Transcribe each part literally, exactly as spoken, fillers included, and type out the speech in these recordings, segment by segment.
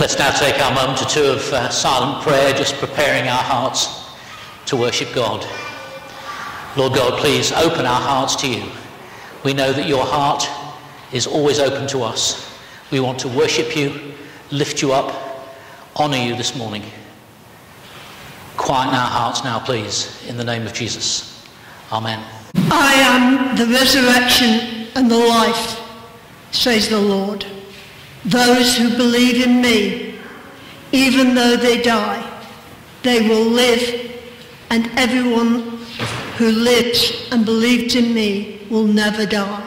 Let's now take our moment or two of uh, silent prayer, just preparing our hearts to worship God. Lord God, please open our hearts to you. We know that your heart is always open to us. We want to worship you, lift you up, honour you this morning. Quieten our hearts now, please, in the name of Jesus. Amen. I am the resurrection and the life, says the Lord. Those who believe in me, even though they die, they will live, and everyone who lives and believes in me will never die.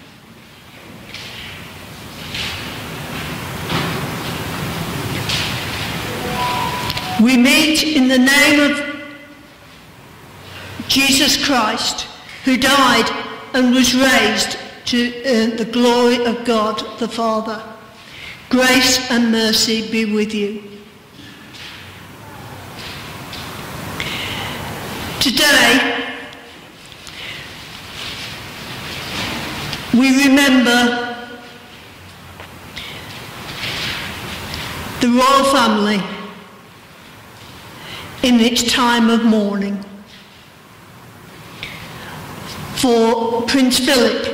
We meet in the name of Jesus Christ, who died and was raised to uh, the glory of God the Father. Grace and mercy be with you. Today, we remember the royal family in its time of mourning for Prince Philip.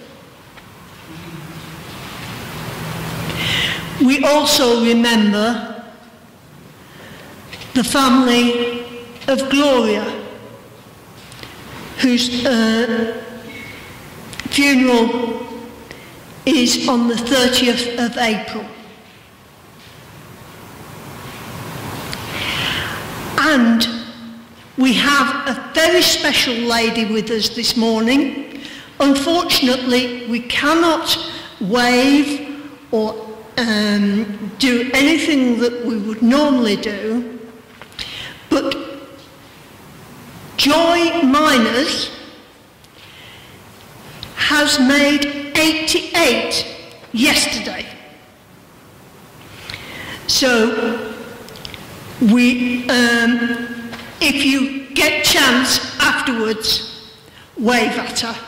We also remember the family of Gloria, whose uh, funeral is on the thirtieth of April. And we have a very special lady with us this morning. Unfortunately, we cannot wave or um, do anything that we would normally do, but Joy Miners has made eighty-eight yesterday. So we, um, if you get chance afterwards, wave at her.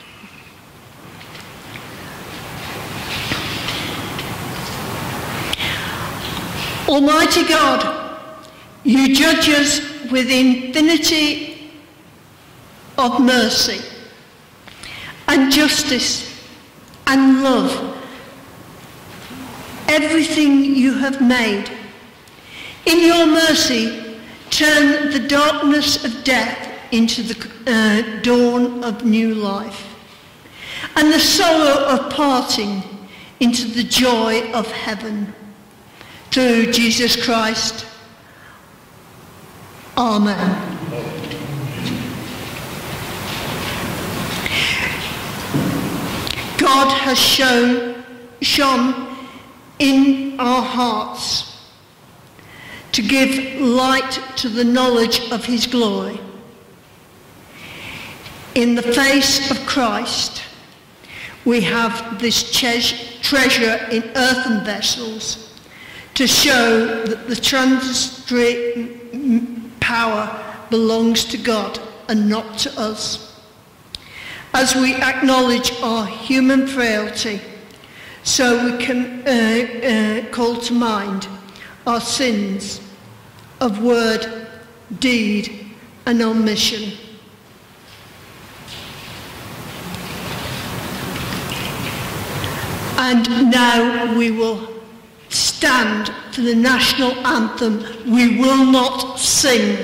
Almighty God, you judge us with infinity of mercy and justice and love. Everything you have made. In your mercy, turn the darkness of death into the uh, dawn of new life, and the sorrow of parting into the joy of heaven. Through Jesus Christ. Amen. God has shown, shone in our hearts to give light to the knowledge of his glory. In the face of Christ, we have this treasure in earthen vessels to show that the transitory power belongs to God and not to us. As we acknowledge our human frailty, so we can uh, uh, call to mind our sins of word, deed, and omission. And now we will stand for the national anthem. We will not sing.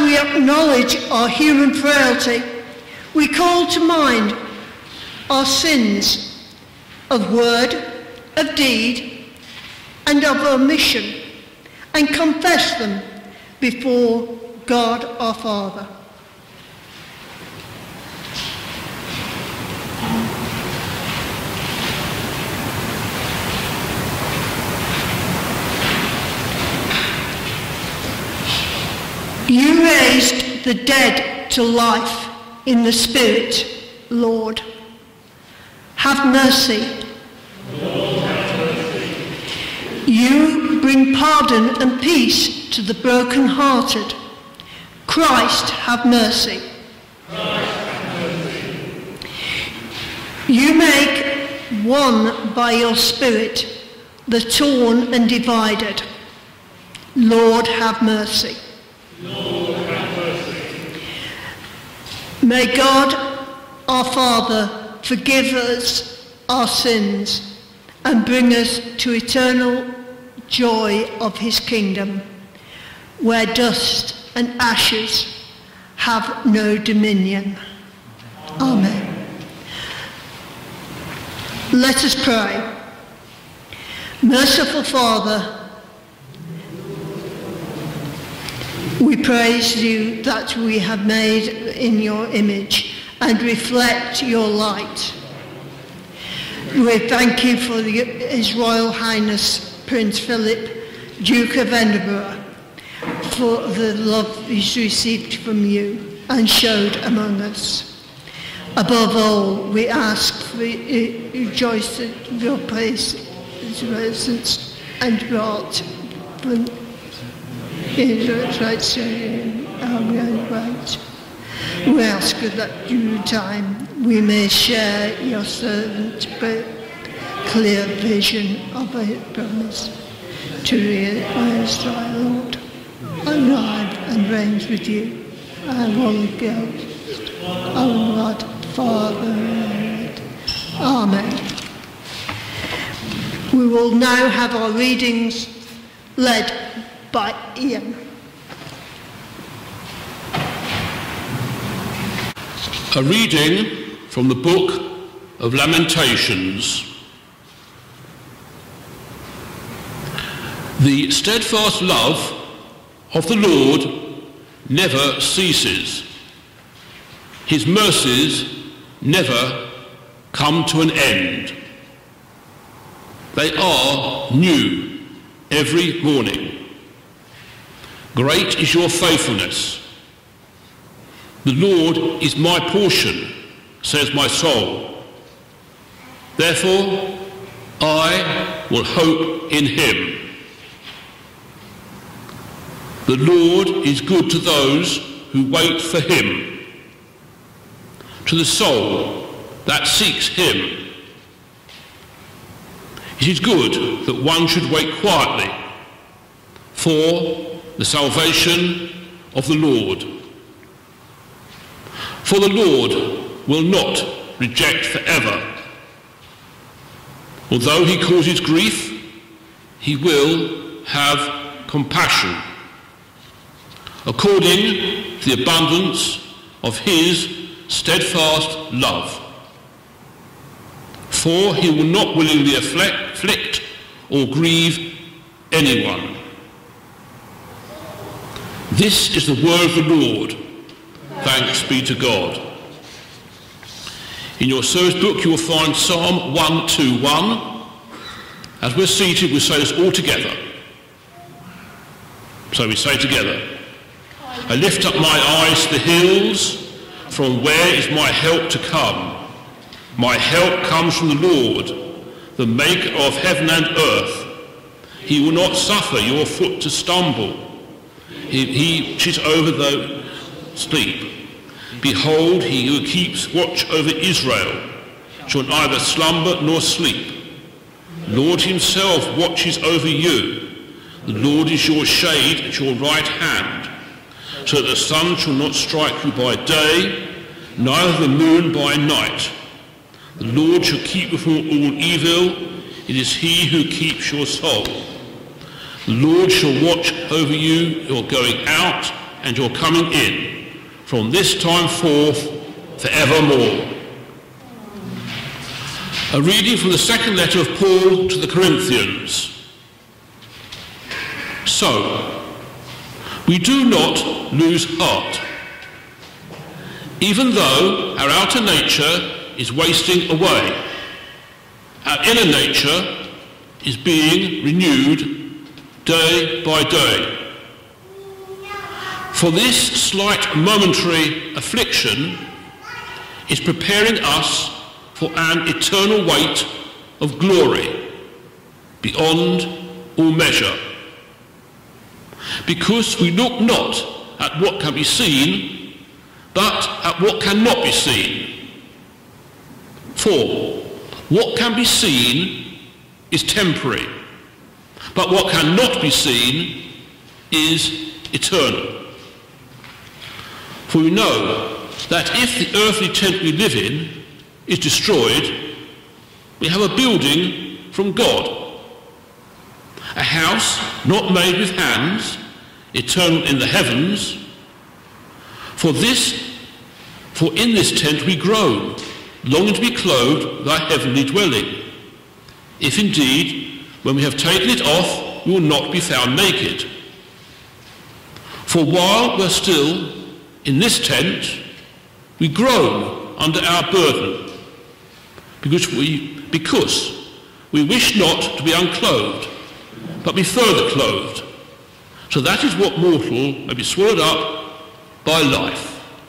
we acknowledge our human frailty, we call to mind our sins of word, of deed, and of omission, and confess them before God our Father. You raised the dead to life in the Spirit, Lord. Have mercy. Lord, have mercy. You bring pardon and peace to the broken-hearted. Christ, have mercy. Christ, have mercy. You make one by your Spirit the torn and divided. Lord, have mercy. Lord, have mercy. May God, our Father, forgive us our sins and bring us to eternal joy of his kingdom, where dust and ashes have no dominion. Amen. Let us pray. Merciful Father, we praise you that we have made in your image and reflect your light. We thank you for the, His Royal Highness Prince Philip, Duke of Edinburgh, for the love he's received from you and showed among us. Above all, we ask for rejoice in your praise, his presence, and brought from his right right. We ask that due time we may share your servant's clear vision of a promise to realize thy Lord, and ride and reigns with you, and Holy Ghost, our God, Father. Amen. We will now have our readings led by Ian. A reading from the Book of Lamentations. The steadfast love of the Lord never ceases. His mercies never come to an end. They are new every morning. Great is your faithfulness. The Lord is my portion, says my soul. Therefore, I will hope in him. The Lord is good to those who wait for him, to the soul that seeks him. It is good that one should wait quietly for the salvation of the Lord. For the Lord will not reject forever. Although he causes grief, he will have compassion, according to the abundance of his steadfast love. For he will not willingly afflict or grieve anyone. This is the word of the Lord. Thanks be to God. In your service book you will find Psalm one twenty-one. As we're seated, we say this all together. So we say together, I lift up my eyes to the hills, from where is my help to come? My help comes from the Lord, the maker of heaven and earth. He will not suffer your foot to stumble. He, he watches over the sleep. Behold, he who keeps watch over Israel shall neither slumber nor sleep. Lord himself watches over you. The Lord is your shade at your right hand, so that the sun shall not strike you by day, neither the moon by night. The Lord shall keep you from all evil. It is he who keeps your soul. The Lord shall watch over you, your going out and your coming in, from this time forth forevermore. A reading from the second letter of Paul to the Corinthians. So, we do not lose heart, even though our outer nature is wasting away. Our inner nature is being renewed day by day. For this slight momentary affliction is preparing us for an eternal weight of glory beyond all measure. Because we look not at what can be seen, but at what cannot be seen. For what can be seen is temporary, but what cannot be seen is eternal. For we know that if the earthly tent we live in is destroyed, we have a building from God, a house not made with hands, eternal in the heavens. For this, for in this tent we groan, longing to be clothed with our heavenly dwelling, if indeed, when we have taken it off, we will not be found naked. For while we're still in this tent, we groan under our burden, because we, because we wish not to be unclothed, but be further clothed. So that is what mortal may be swallowed up by life.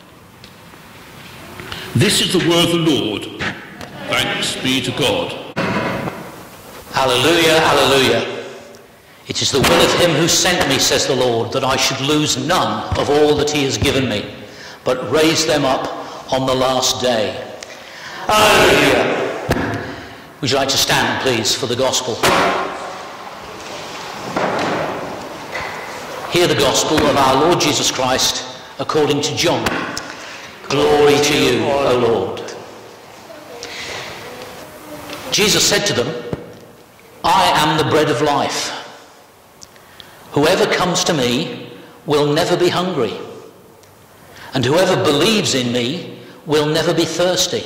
This is the word of the Lord. Thanks be to God. Hallelujah, hallelujah. It is the will of him who sent me, says the Lord, that I should lose none of all that he has given me, but raise them up on the last day. Hallelujah. Would you like to stand, please, for the gospel? Hear the gospel of our Lord Jesus Christ according to John. Glory to you, O Lord. Jesus said to them, I am the bread of life. Whoever comes to me will never be hungry, and whoever believes in me will never be thirsty.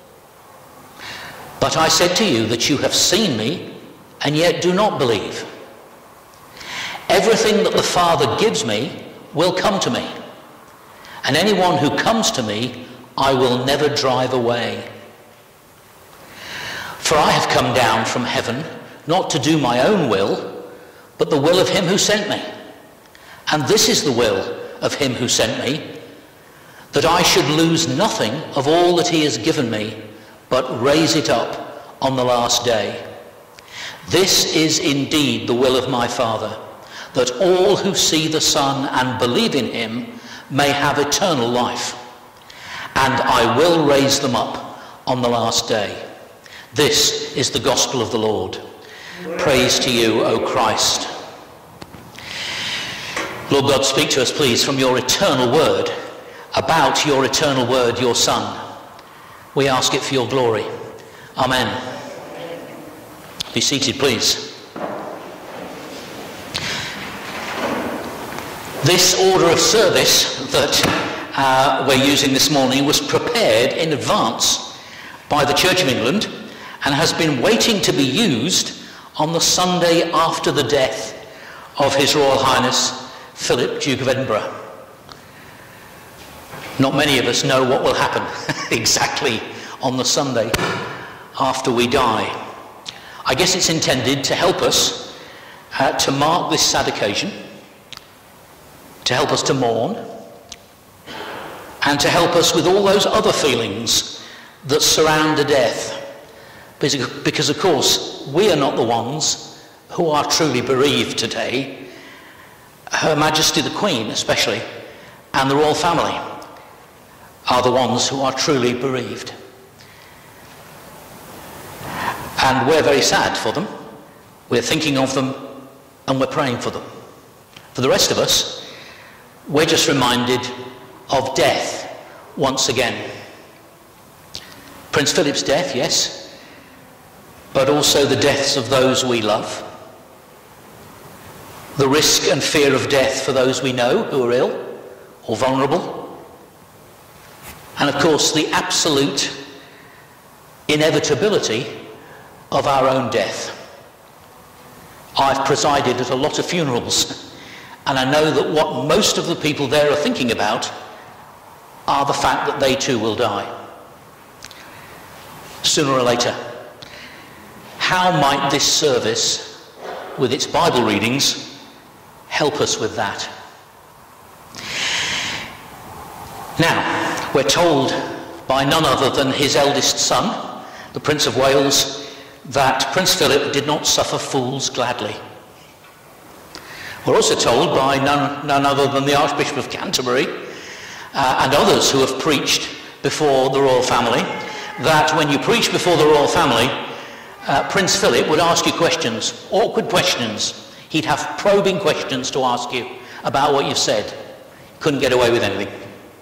But I said to you that you have seen me, and yet do not believe. Everything that the Father gives me will come to me, and anyone who comes to me I will never drive away. For I have come down from heaven not to do my own will, but the will of him who sent me. And this is the will of him who sent me, that I should lose nothing of all that he has given me, but raise it up on the last day. This is indeed the will of my Father, that all who see the Son and believe in him may have eternal life, and I will raise them up on the last day. This is the gospel of the Lord. Praise to you, O Christ. Lord God, speak to us, please, from your eternal word, about your eternal word, your Son. We ask it for your glory. Amen. Be seated, please. This order of service that uh, we're using this morning was prepared in advance by the Church of England and has been waiting to be used on the Sunday after the death of His Royal Highness Philip, Duke of Edinburgh. Not many of us know what will happen exactly on the Sunday after we die. I guess it's intended to help us uh, to mark this sad occasion, to help us to mourn, and to help us with all those other feelings that surround a death. Because, of course, we are not the ones who are truly bereaved today. Her Majesty the Queen, especially, and the royal family are the ones who are truly bereaved. And we're very sad for them. We're thinking of them and we're praying for them. For the rest of us, we're just reminded of death once again. Prince Philip's death, yes, but also the deaths of those we love. The risk and fear of death for those we know who are ill, or vulnerable. And of course, the absolute inevitability of our own death. I've presided at a lot of funerals, and I know that what most of the people there are thinking about are the fact that they too will die, sooner or later. How might this service, with its Bible readings, help us with that? Now, we're told by none other than his eldest son, the Prince of Wales, that Prince Philip did not suffer fools gladly. We're also told by none, none other than the Archbishop of Canterbury uh, and others who have preached before the royal family, that when you preach before the royal family, uh, Prince Philip would ask you questions, awkward questions. He'd have probing questions to ask you about what you've said. Couldn't get away with anything.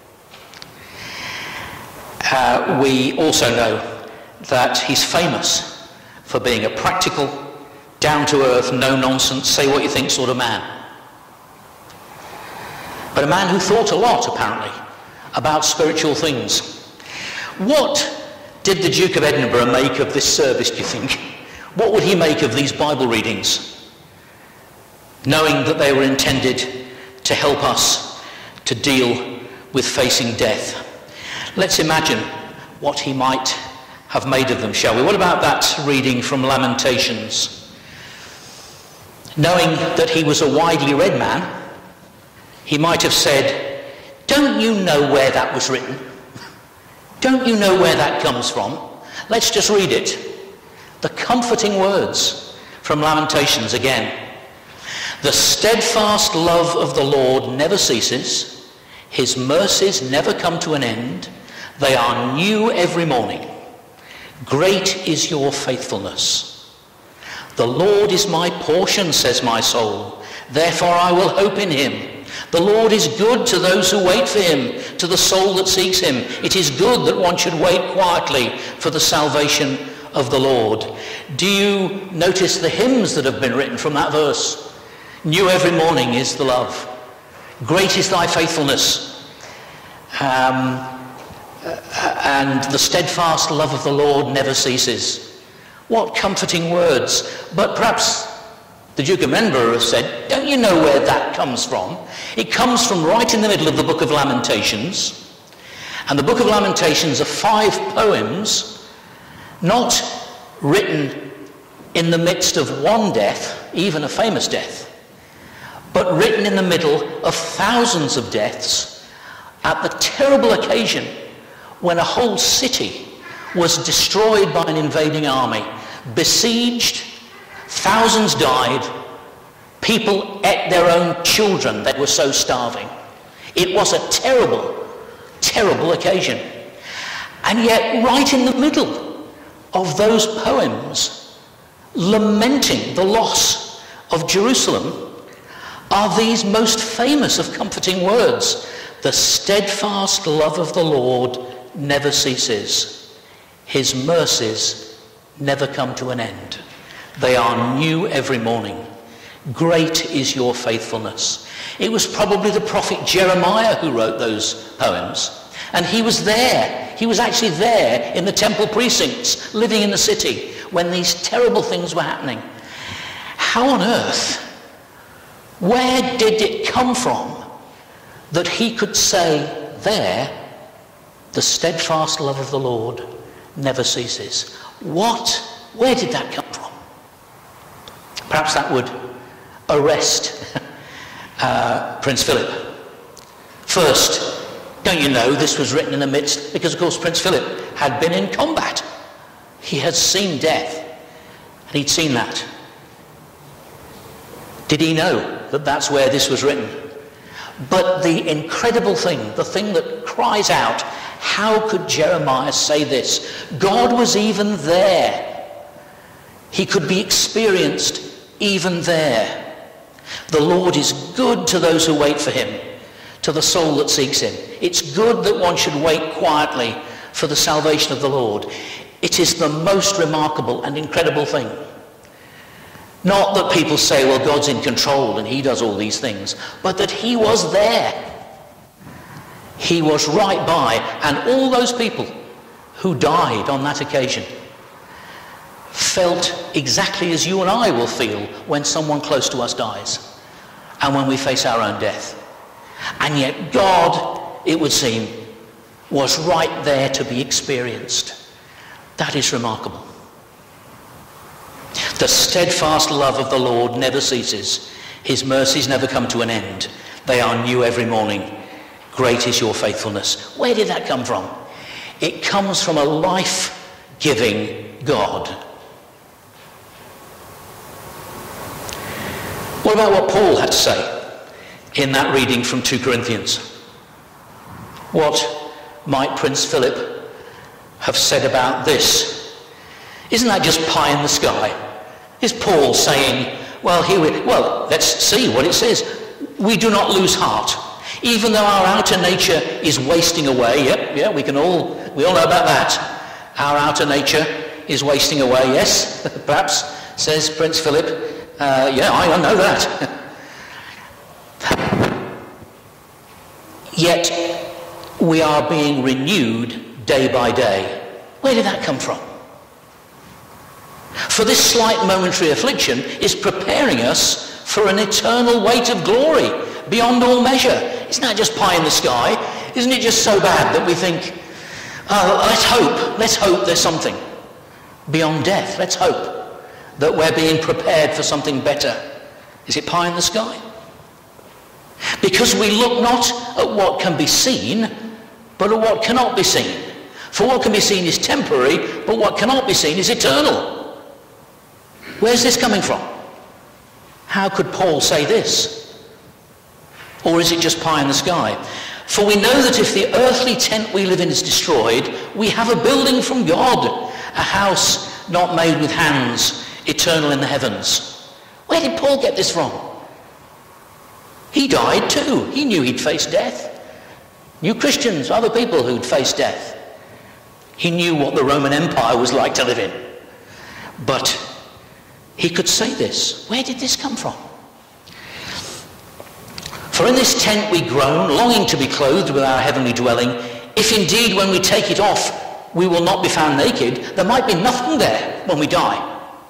Uh, we also know that he's famous for being a practical, down-to-earth, no-nonsense, say-what-you-think sort of man. But a man who thought a lot, apparently, about spiritual things. What did the Duke of Edinburgh make of this service, do you think? What would he make of these Bible readings, knowing that they were intended to help us to deal with facing death? Let's imagine what he might have made of them, shall we? What about that reading from Lamentations? Knowing that he was a widely read man, he might have said, don't you know where that was written? Don't you know where that comes from? Let's just read it. The comforting words from Lamentations again. The steadfast love of the Lord never ceases. His mercies never come to an end. They are new every morning. Great is your faithfulness. The Lord is my portion, says my soul. Therefore I will hope in him. The Lord is good to those who wait for him, to the soul that seeks him. It is good that one should wait quietly for the salvation of the Lord. Do you notice the hymns that have been written from that verse? New every morning is the love. Great is thy faithfulness. Um, and the steadfast love of the Lord never ceases. What comforting words. But perhaps the Duke of Edinburgh has said, don't you know where that comes from? It comes from right in the middle of the book of Lamentations. And the book of Lamentations are five poems, not written in the midst of one death, even a famous death, but written in the middle of thousands of deaths at the terrible occasion when a whole city was destroyed by an invading army, besieged, thousands died, people ate their own children, they were so starving. It was a terrible, terrible occasion. And yet, right in the middle of those poems, lamenting the loss of Jerusalem, are these most famous of comforting words. The steadfast love of the Lord never ceases. His mercies never come to an end. They are new every morning. Great is your faithfulness. It was probably the prophet Jeremiah who wrote those poems. And he was there. He was actually there in the temple precincts, living in the city, when these terrible things were happening. How on earth, where did it come from that he could say there, the steadfast love of the Lord never ceases? What? Where did that come from? Perhaps that would arrest uh, Prince Philip. First, don't you know this was written in the midst, because of course Prince Philip had been in combat. He had seen death, and he'd seen that. Did he know that that's where this was written? But the incredible thing, the thing that cries out, how could Jeremiah say this? God was even there. He could be experienced even there. The Lord is good to those who wait for him, to the soul that seeks him. It's good that one should wait quietly for the salvation of the Lord. It is the most remarkable and incredible thing. Not that people say, well, God's in control and he does all these things, but that he was there. He was right by, and all those people who died on that occasion felt exactly as you and I will feel when someone close to us dies and when we face our own death. And yet God, it would seem, was right there to be experienced. That is remarkable. The steadfast love of the Lord never ceases. His mercies never come to an end. They are new every morning. Great is your faithfulness. Where did that come from? It comes from a life-giving God. What about what Paul had to say in that reading from Second Corinthians? What might Prince Philip have said about this? Isn't that just pie in the sky? Is Paul saying, well, here we, well, let's see what it says. We do not lose heart. Even though our outer nature is wasting away, yep, yeah, we can all, we all know about that. Our outer nature is wasting away, yes, perhaps, says Prince Philip. Uh, yeah, I know that. Yet, we are being renewed day by day. Where did that come from? For this slight momentary affliction is preparing us for an eternal weight of glory beyond all measure. Isn't that just pie in the sky? Isn't it just so bad that we think, oh, let's hope, let's hope there's something beyond death. Let's hope that we're being prepared for something better. Is it pie in the sky? Because we look not at what can be seen, but at what cannot be seen. For what can be seen is temporary, but what cannot be seen is eternal. Where's this coming from? How could Paul say this? Or is it just pie in the sky? For we know that if the earthly tent we live in is destroyed, we have a building from God, a house not made with hands, eternal in the heavens. Where did Paul get this from? He died too. He knew he'd face death. Knew Christians, other people who'd face death. He knew what the Roman Empire was like to live in. But he could say this. Where did this come from? For in this tent we groan, longing to be clothed with our heavenly dwelling. If indeed when we take it off we will not be found naked, there might be nothing there when we die.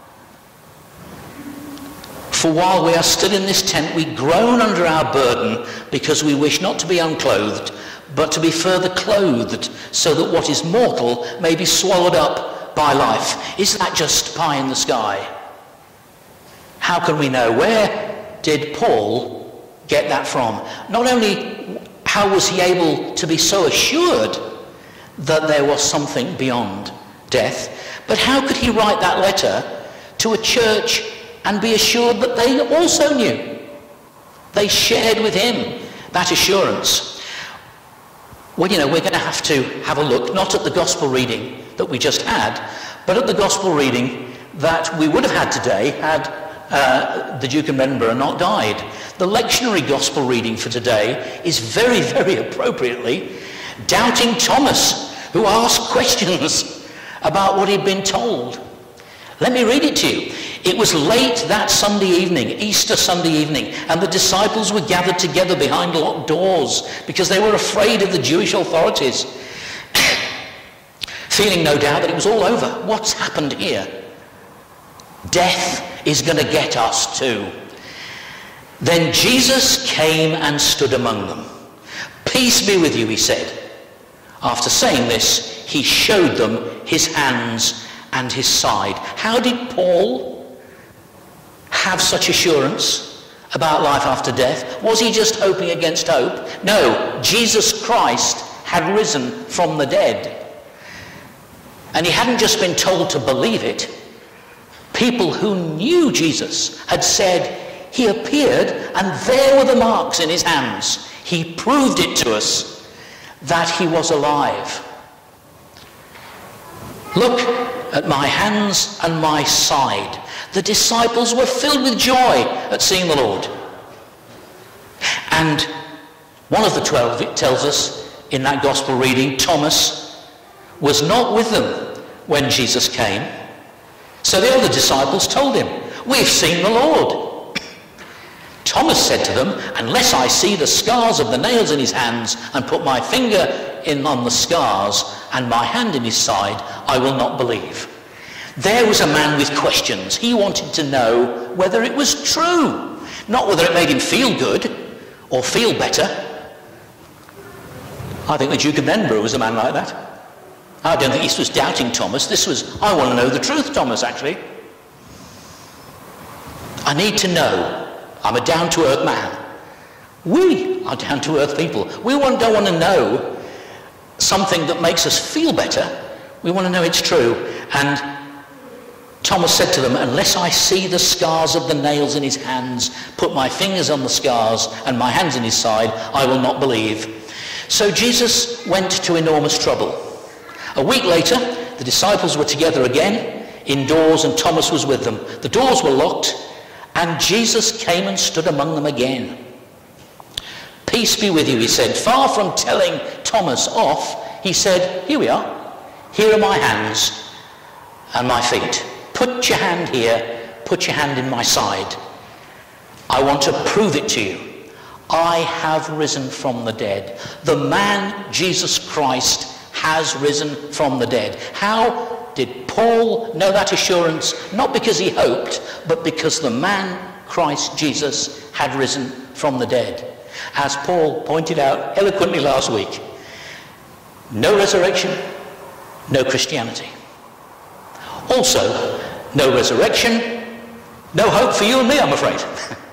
For while we are still in this tent we groan under our burden, because we wish not to be unclothed, but to be further clothed, so that what is mortal may be swallowed up by life. Is that just pie in the sky? How can we know? Where did Paul get that from? Not only how was he able to be so assured that there was something beyond death, but how could he write that letter to a church and be assured that they also knew? They shared with him that assurance. Well, you know, we're going to have to have a look, not at the gospel reading that we just had, but at the gospel reading that we would have had today had uh, the Duke of Edinburgh not died. The lectionary gospel reading for today is very, very appropriately doubting Thomas, who asked questions about what he'd been told. Let me read it to you. It was late that Sunday evening, Easter Sunday evening, and the disciples were gathered together behind locked doors because they were afraid of the Jewish authorities, feeling no doubt that it was all over. What's happened here? Death is going to get us too. Then Jesus came and stood among them. Peace be with you, he said. After saying this, he showed them his hands and his side. How did Paul have such assurance about life after death? Was he just hoping against hope? No, Jesus Christ had risen from the dead. And he hadn't just been told to believe it. People who knew Jesus had said, he appeared and there were the marks in his hands. He proved it to us that he was alive. Look at my hands and my side. The disciples were filled with joy at seeing the Lord. And one of the twelve, it tells us in that gospel reading, Thomas, was not with them when Jesus came. So the other disciples told him, we've seen the Lord. Thomas said to them, unless I see the scars of the nails in his hands and put my finger in on the scars and my hand in his side, I will not believe. There was a man with questions. He wanted to know whether it was true, not whether it made him feel good or feel better. I think the Duke of Edinburgh was a man like that. I don't think this was doubting Thomas. This was, I want to know the truth, Thomas, actually. I need to know. I'm a down-to-earth man. We are down-to-earth people. We don't want to know something that makes us feel better. We want to know it's true. And Thomas said to them, unless I see the scars of the nails in his hands, put my fingers on the scars and my hands in his side, I will not believe. So Jesus went to enormous trouble. A week later, the disciples were together again, indoors, and Thomas was with them. The doors were locked, and Jesus came and stood among them again. Peace be with you, he said. Far from telling Thomas off, he said, here we are. Here are my hands and my feet. Put your hand here. Put your hand in my side. I want to prove it to you. I have risen from the dead. The man, Jesus Christ, has risen from the dead. How did Paul know that assurance? Not because he hoped, but because the man, Christ Jesus, had risen from the dead. As Paul pointed out eloquently last week, no resurrection, no Christianity. Also, no resurrection, no hope for you and me, I'm afraid.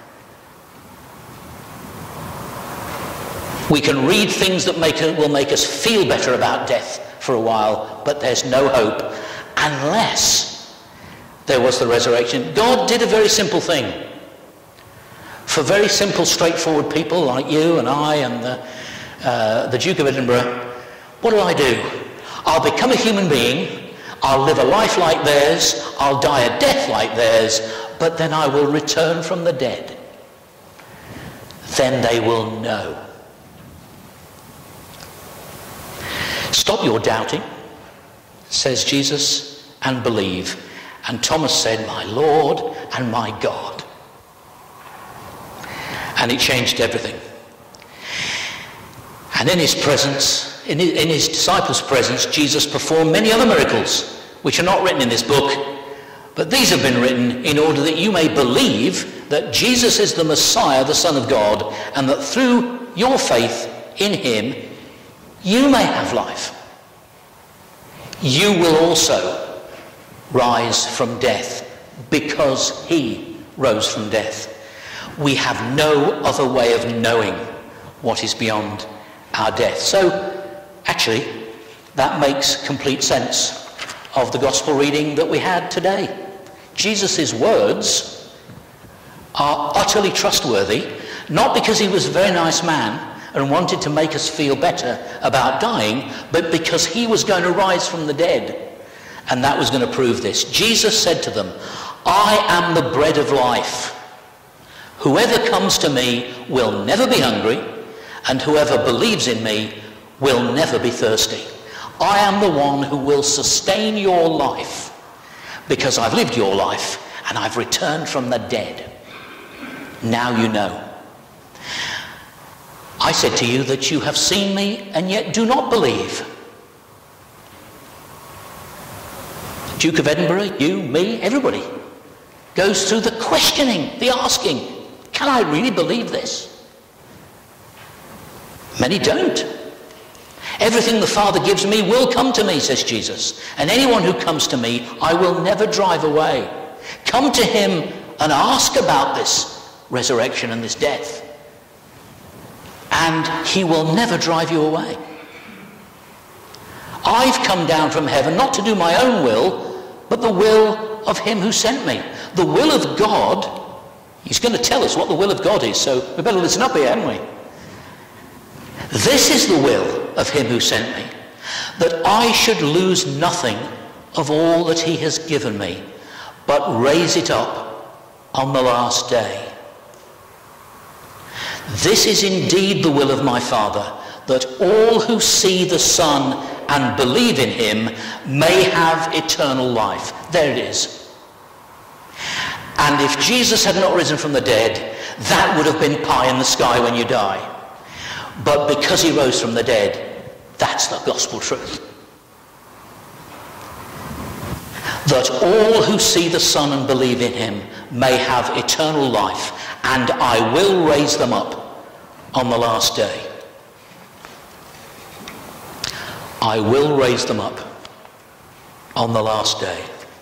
We can read things that make, will make us feel better about death for a while, but there's no hope unless there was the resurrection. God did a very simple thing. For very simple, straightforward people like you and I and the, uh, the Duke of Edinburgh, what do I do? I'll become a human being, I'll live a life like theirs, I'll die a death like theirs, but then I will return from the dead. Then they will know. Stop your doubting, says Jesus, and believe. And Thomas said, my Lord and my God. And it changed everything. And in his presence, in his, in his disciples' presence, Jesus performed many other miracles, which are not written in this book, but these have been written in order that you may believe that Jesus is the Messiah, the Son of God, and that through your faith in him, you may have life. You will also rise from death because he rose from death. We have no other way of knowing what is beyond our death. So, actually, that makes complete sense of the gospel reading that we had today. Jesus' words are utterly trustworthy, not because he was a very nice man and wanted to make us feel better about dying, but because he was going to rise from the dead, and that was going to prove this. Jesus said to them, I am the bread of life. Whoever comes to me will never be hungry, and whoever believes in me will never be thirsty. I am the one who will sustain your life, because I've lived your life, and I've returned from the dead. Now you know. I said to you that you have seen me and yet do not believe. Duke of Edinburgh, you, me, everybody goes through the questioning, the asking. Can I really believe this? Many don't. Everything the Father gives me will come to me, says Jesus. And anyone who comes to me, I will never drive away. Come to him and ask about this resurrection and this death. And he will never drive you away. I've come down from heaven not to do my own will, but the will of him who sent me. The will of God, he's going to tell us what the will of God is, so we better listen up here, haven't we? This is the will of him who sent me, that I should lose nothing of all that he has given me, but raise it up on the last day. This is indeed the will of my Father, that all who see the Son and believe in him may have eternal life. There it is. And if Jesus had not risen from the dead, That would have been pie in the sky when you die. But because he rose from the dead, that's the gospel truth. That all who see the Son and believe in him may have eternal life, and I will raise them up on the last day. I will raise them up on the last day.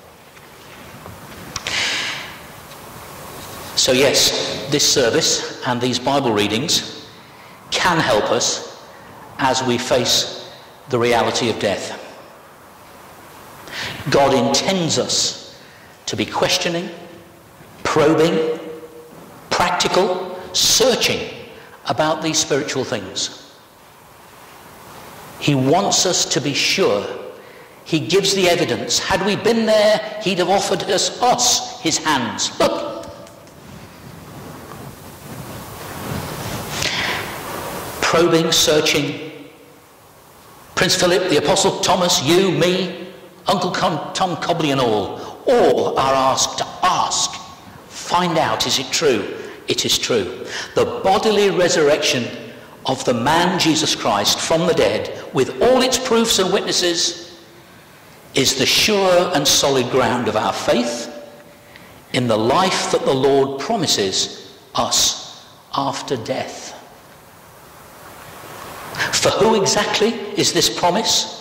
So yes, this service and these Bible readings can help us as we face the reality of death. God intends us to be questioning, probing, practical, searching about these spiritual things. He wants us to be sure. He gives the evidence. Had we been there, he'd have offered us, us his hands. Look. Probing, searching. Prince Philip, the Apostle Thomas, you, me, Uncle Tom Cobley and all, all are asked to ask. Find out, is it true? It is true. The bodily resurrection of the man Jesus Christ from the dead, with all its proofs and witnesses, is the sure and solid ground of our faith in the life that the Lord promises us after death. For who exactly is this promise?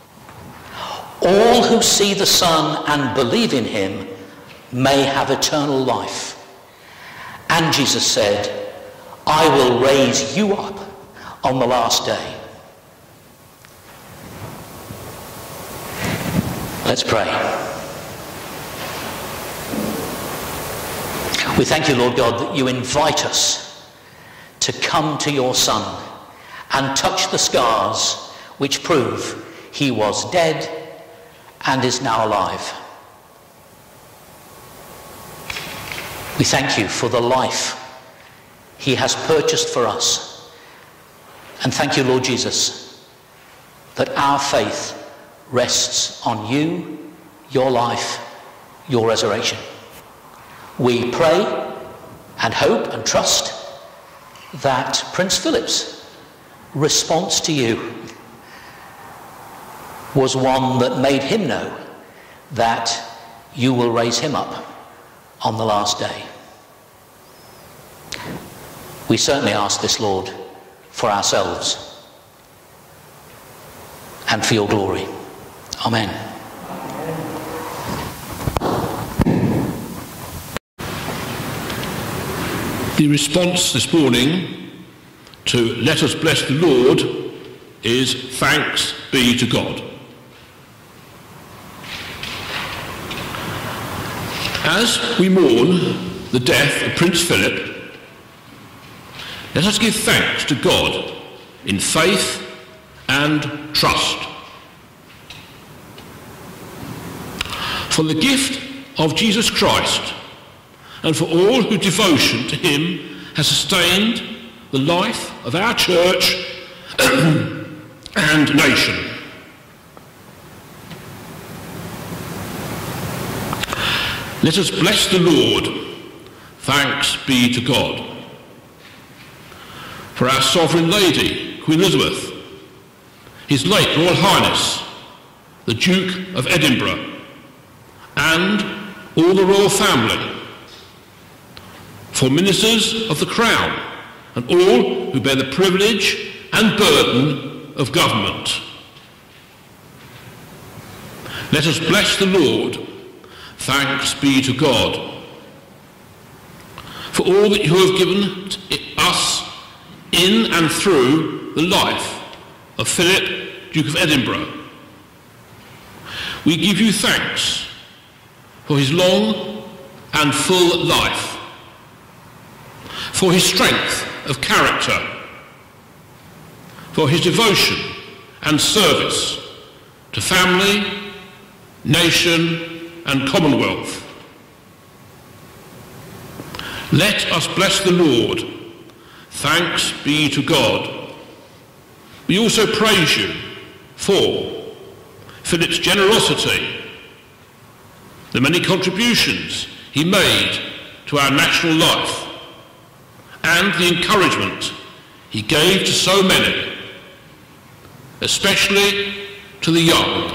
All who see the Son and believe in him may have eternal life. And Jesus said, I will raise you up on the last day. Let's pray. We thank you, Lord God, that you invite us to come to your Son and touch the scars which prove he was dead and is now alive. We thank you for the life he has purchased for us. And thank you, Lord Jesus, that our faith rests on you, your life, your resurrection. We pray and hope and trust that Prince Philip's response to you was one that made him know that you will raise him up on the last day. We certainly ask this, Lord, for ourselves and for your glory. Amen. The response this morning to let us bless the Lord is thanks be to God. As we mourn the death of Prince Philip, let us give thanks to God in faith and trust. For the gift of Jesus Christ and for all whose devotion to him has sustained the life of our church and nation. Let us bless the Lord. Thanks be to God. For our Sovereign Lady, Queen Elizabeth, His late Royal Highness, the Duke of Edinburgh, and all the royal family, for ministers of the Crown and all who bear the privilege and burden of government. Let us bless the Lord. Thanks be to God. For all that you have given us in and through the life of Philip, Duke of Edinburgh. We give you thanks for his long and full life, for his strength of character, for his devotion and service to family, nation, and Commonwealth. Let us bless the Lord. Thanks be to God. We also praise you for Philip's generosity, the many contributions he made to our national life, and the encouragement he gave to so many, especially to the young.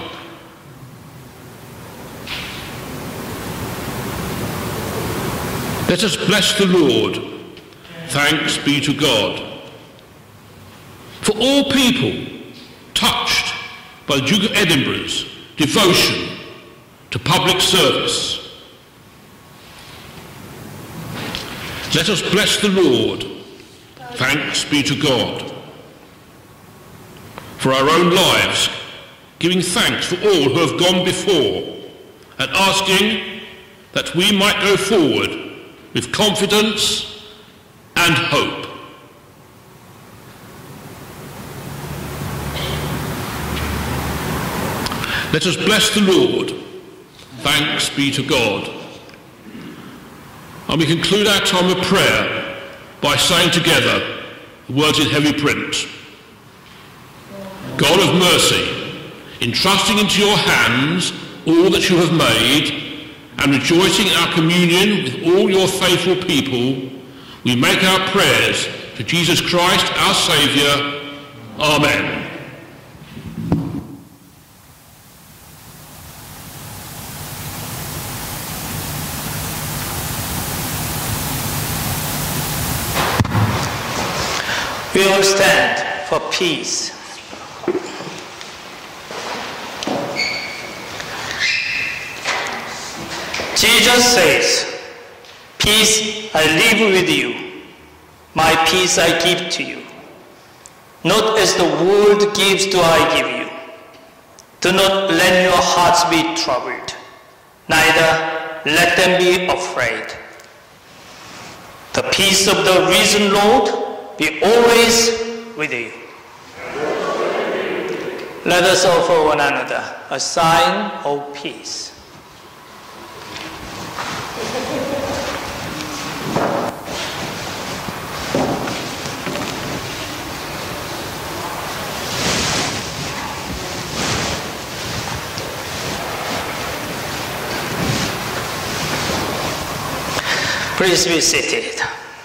Let us bless the Lord. Thanks be to God. For all people touched by the Duke of Edinburgh's devotion to public service, let us bless the Lord. Thanks be to God. For our own lives, giving thanks for all who have gone before, and asking that we might go forward with confidence and hope. Let us bless the Lord. Thanks be to God. And we conclude our time of prayer by saying together the words in heavy print. God of mercy, entrusting into your hands all that you have made, and rejoicing in our communion with all your faithful people, we make our prayers to Jesus Christ, our Saviour. Amen. We all stand for peace. Jesus says, "Peace I leave with you, my peace I give to you. Not as the world gives do I give you. Do not let your hearts be troubled, neither let them be afraid. The peace of the risen Lord be always with you." Let us offer one another a sign of peace. Please be seated.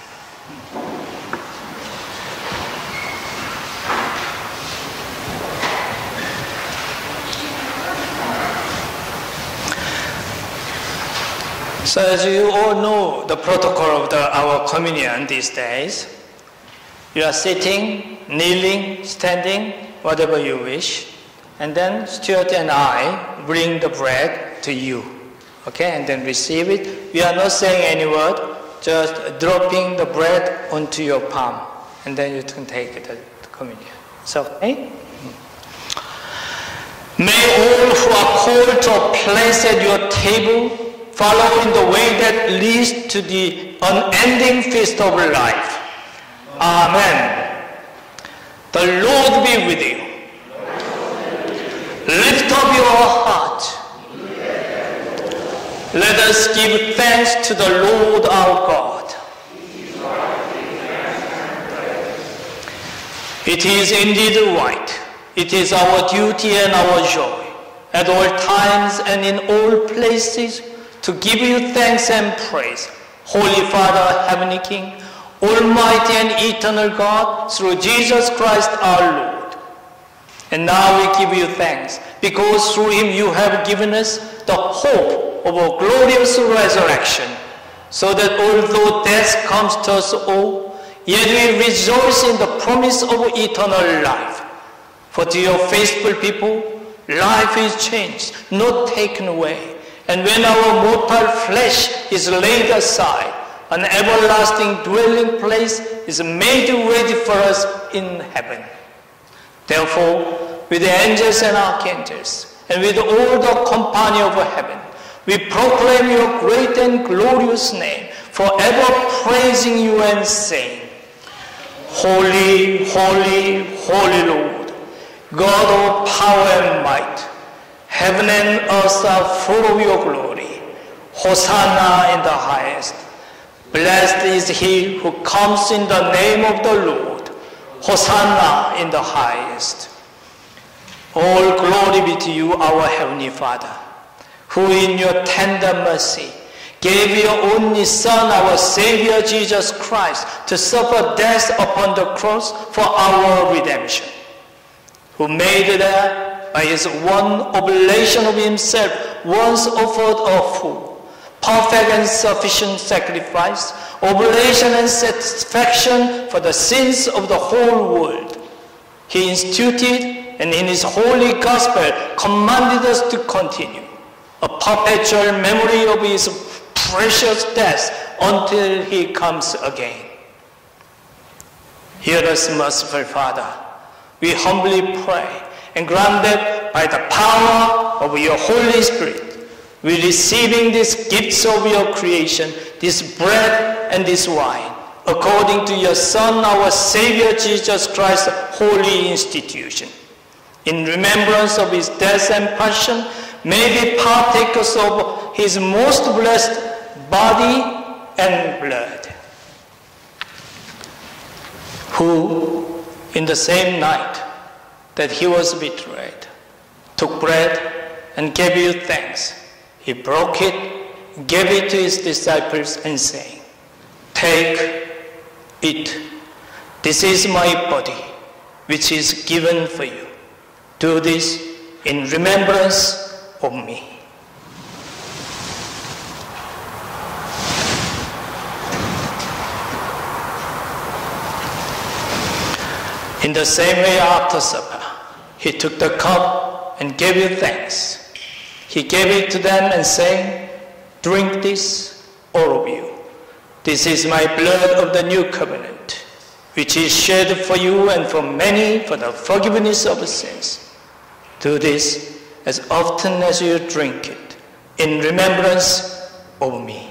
So as you all know the protocol of the, our communion these days, you are sitting, kneeling, standing, whatever you wish, and then Stuart and I bring the bread to you, okay, and then receive it. We are not saying any word, just dropping the bread onto your palm, and then you can take the, the communion. So, okay? May all who are called to a place at your table follow in the way that leads to the unending feast of life. Amen. The Lord be with you. Lift up your heart. Let us give thanks to the Lord our God. It is indeed right. It is our duty and our joy at all times and in all places to give you thanks and praise, Holy Father, Heavenly King, Almighty and Eternal God, through Jesus Christ our Lord. And now we give you thanks, because through him you have given us the hope of a glorious resurrection, so that although death comes to us all, yet we rejoice in the promise of eternal life. For to your faithful people, life is changed, not taken away. And when our mortal flesh is laid aside, an everlasting dwelling place is made ready for us in heaven. Therefore, with the angels and archangels, and with all the company of heaven, we proclaim your great and glorious name, forever praising you and saying, Holy, holy, holy Lord, God of power and might, heaven and earth are full of your glory. Hosanna in the highest. Blessed is he who comes in the name of the Lord. Hosanna in the highest. All glory be to you, our Heavenly Father, who in your tender mercy gave your only Son, our Savior Jesus Christ, to suffer death upon the cross for our redemption, who made there by his one oblation of himself once offered a full, perfect and sufficient sacrifice, oblation and satisfaction for the sins of the whole world. He instituted and in his holy gospel commanded us to continue a perpetual memory of his precious death until he comes again. Hear us, merciful Father. We humbly pray and grant that by the power of your Holy Spirit, we receiving these gifts of your creation, this bread and this wine, according to your Son, our Savior Jesus Christ's holy institution. In remembrance of his death and passion, may be partakers of his most blessed body and blood, who, in the same night that he was betrayed, took bread and gave you thanks. He broke it, gave it to his disciples, and saying, "Take, eat. This is my body, which is given for you. Do this in remembrance of me." In the same way, after supper, he took the cup and gave you thanks. He gave it to them and saying, "Drink this, all of you. This is my blood of the new covenant, which is shed for you and for many for the forgiveness of sins. Do this as often as you drink it, in remembrance of me."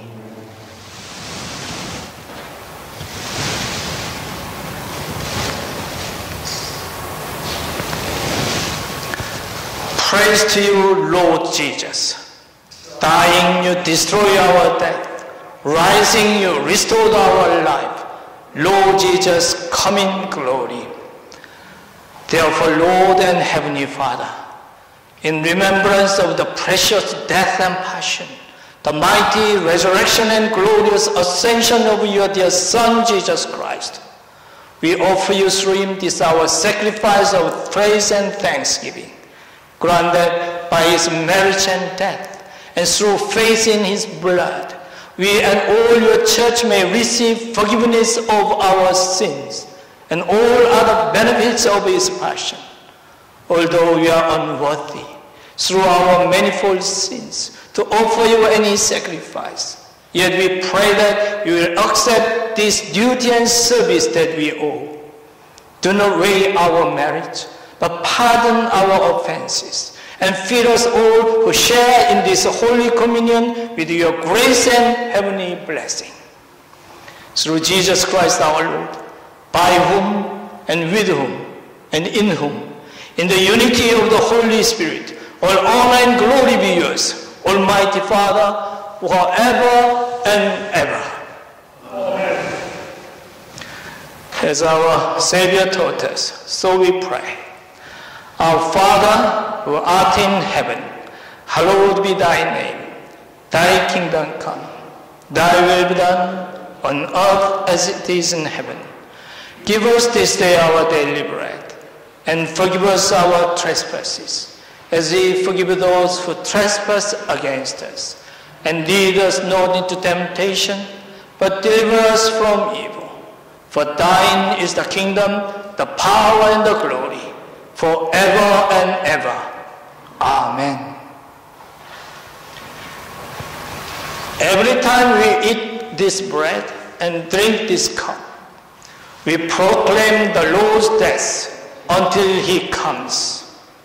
Praise to you, Lord Jesus. Dying, you destroy our death. Rising, you restored our life. Lord Jesus, come in glory. Therefore, Lord and Heavenly Father, in remembrance of the precious death and passion, the mighty resurrection and glorious ascension of your dear Son, Jesus Christ, we offer you through him this our sacrifice of praise and thanksgiving. Grant that by his marriage and death, and through faith in his blood, we and all your church may receive forgiveness of our sins and all other benefits of his passion. Although we are unworthy, through our manifold sins, to offer you any sacrifice, yet we pray that you will accept this duty and service that we owe. Do not weigh our merit, but pardon our offenses, and fill us all who share in this holy communion with your grace and heavenly blessing. Through Jesus Christ our Lord, by whom and with whom and in whom, in the unity of the Holy Spirit, all honor and glory be yours, Almighty Father, forever and ever. Amen. As our Savior taught us, so we pray. Our Father, who art in heaven, hallowed be thy name. Thy kingdom come. Thy will be done on earth as it is in heaven. Give us this day our daily bread, and forgive us our trespasses, as we forgive those who trespass against us. And lead us not into temptation, but deliver us from evil. For thine is the kingdom, the power, and the glory, forever and ever. Amen. Every time we eat this bread and drink this cup, we proclaim the Lord's death until he comes.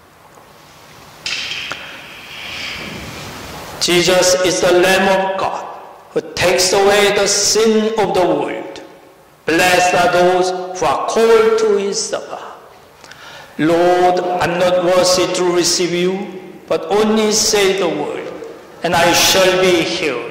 Jesus is the Lamb of God who takes away the sin of the world. Blessed are those who are called to his supper. Lord, I'm not worthy to receive you, but only say the word, and I shall be healed.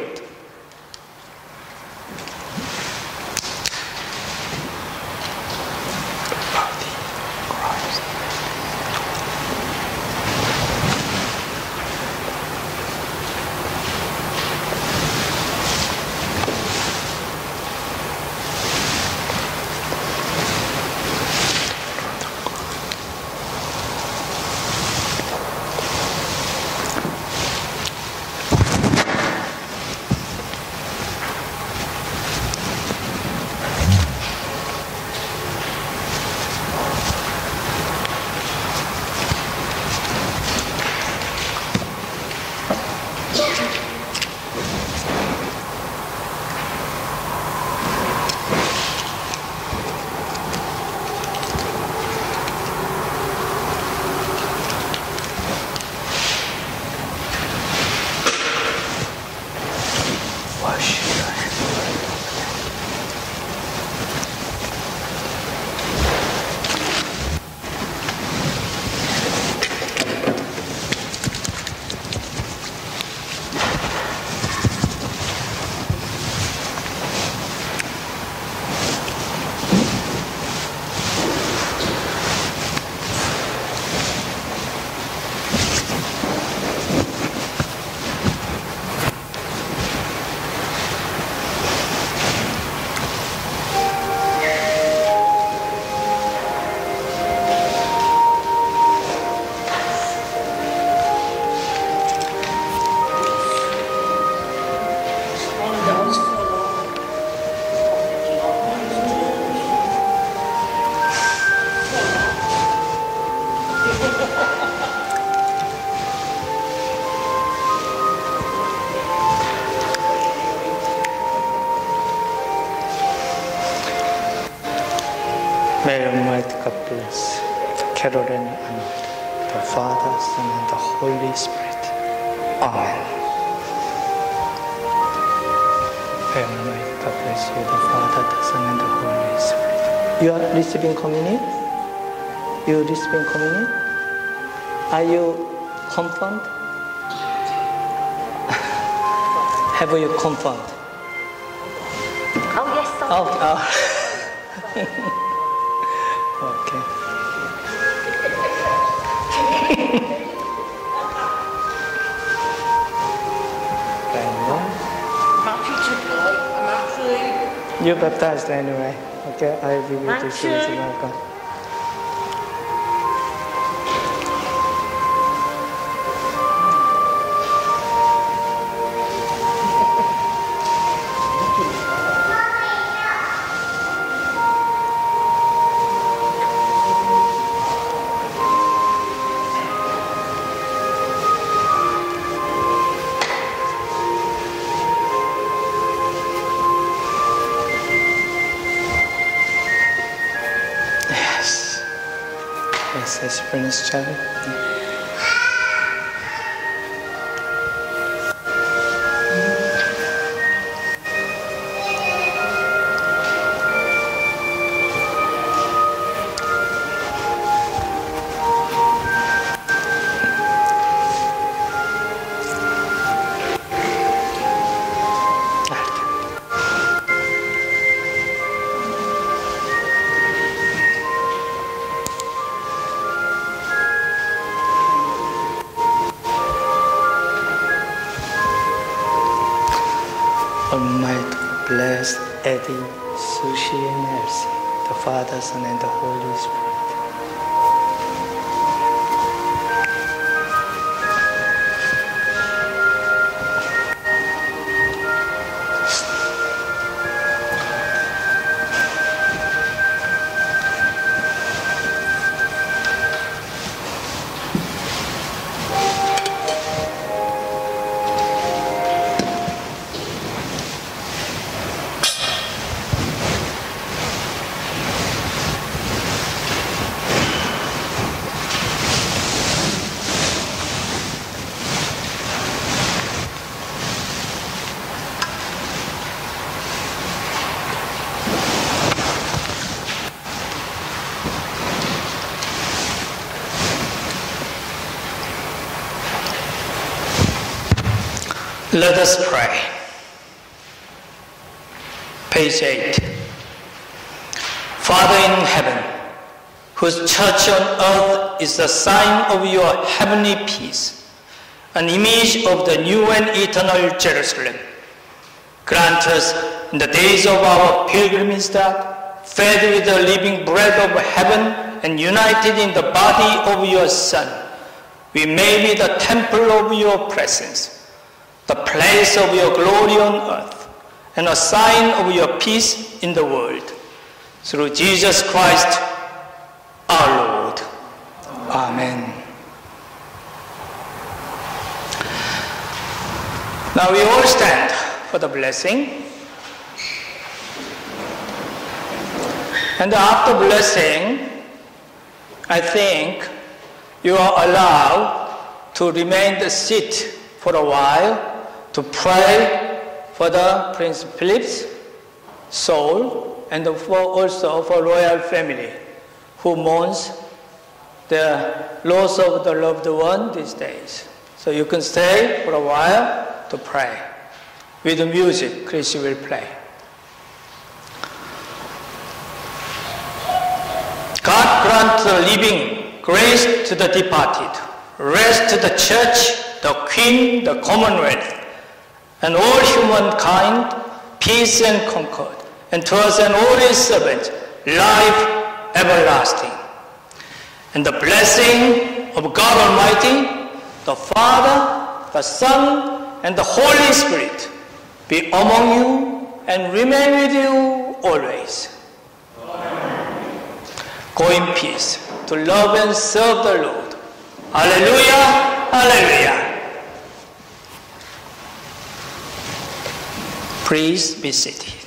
May Almighty God bless Carol and Arnold, the Father, Son, and the Holy Spirit. Amen. May Almighty God bless you, the Father, the Son, and the Holy Spirit. You are receiving communion? You receiving communion? Are you confirmed? Have you confirmed? Oh, yes, sir. Oh, oh. Okay. You're baptized anyway. Okay, I will be with you soon. Welcome. Yes, Prince Charlie. Almighty bless Eddie, Sushi, and Elsie, the Father, Son, and the Holy Spirit. Let us pray. Page eight. Father in heaven, whose church on earth is the sign of your heavenly peace, an image of the new and eternal Jerusalem, grant us in the days of our pilgrimage that, fed with the living bread of heaven and united in the body of your Son, we may be the temple of your presence, the place of your glory on earth, and a sign of your peace in the world. Through Jesus Christ, our Lord. Amen. Now we all stand for the blessing. And after blessing, I think you are allowed to remain the seat for a while to pray for Father Prince Philip's soul, and for also for royal family who mourns the loss of the loved one these days. So you can stay for a while to pray. With the music, Chris will play. God grant the living grace to the departed, rest to the church, the queen, the commonwealth, and all humankind, peace and concord, and to us and all his servants, life everlasting. And the blessing of God Almighty, the Father, the Son, and the Holy Spirit be among you and remain with you always. Amen. Go in peace to love and serve the Lord. Hallelujah, hallelujah. Please be seated.